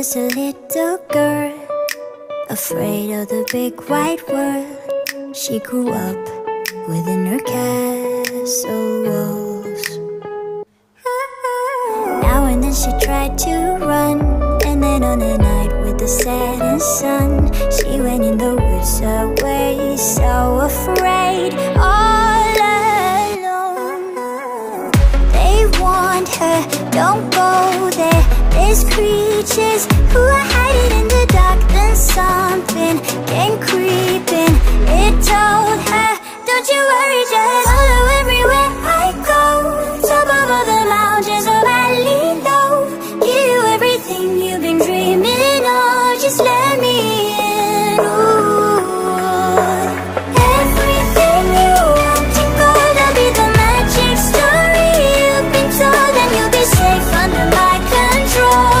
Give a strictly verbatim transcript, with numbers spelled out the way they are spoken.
was a little girl, afraid of the big white world. She grew up within her castle walls. Now and then she tried to run, and then on a night with the setting sun, she went in the woods away, so afraid, all alone. They warned her, don't go there, there's creatures who are hiding in the dark. Then something came creeping, it told her, don't you worry, just